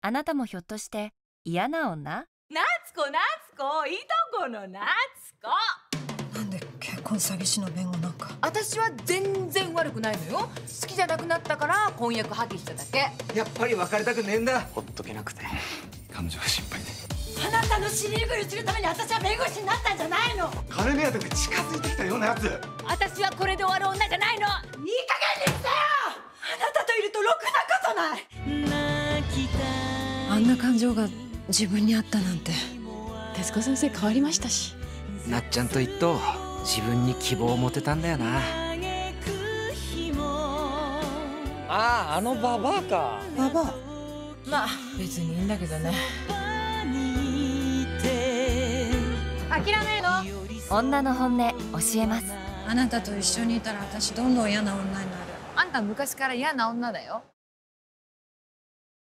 あなたもひょっとして嫌な女？ 夏子いとこの夏子。 なんで結婚詐欺師の弁護なんか。 私は全然悪くないのよ。好きじゃなくなったから婚約破棄しただけ。 やっぱり別れたくねえんだ。 ほっとけなくて彼女が心配で。 あなたの尻拭いするために私は弁護士になったんじゃないの。 金目当てで近づいてきたようなやつ。 私はこれで終わる女じゃないの。 いい加減にしてよ。あなたといるとろくなことない。あんな感情が自分にあったなんて。 手塚先生変わりましたし。 なっちゃんと一頭自分に希望を持てたんだよな。あのババアか。 ババア。 まあ別にいいんだけどね。諦めの。 女の本音教えます。 あなたと一緒にいたら私どんどん嫌な女になる。 あんた昔から嫌な女だよ。